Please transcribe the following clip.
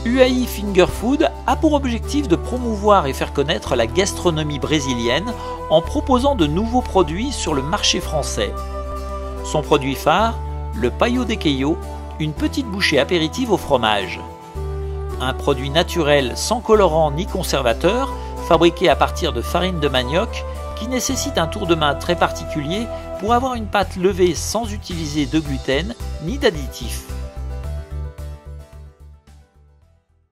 UAI Finger Food a pour objectif de promouvoir et faire connaître la gastronomie brésilienne en proposant de nouveaux produits sur le marché français. Son produit phare, le paio de queijo, une petite bouchée apéritive au fromage. Un produit naturel sans colorant ni conservateur, fabriqué à partir de farine de manioc, qui nécessite un tour de main très particulier pour avoir une pâte levée sans utiliser de gluten ni d'additifs.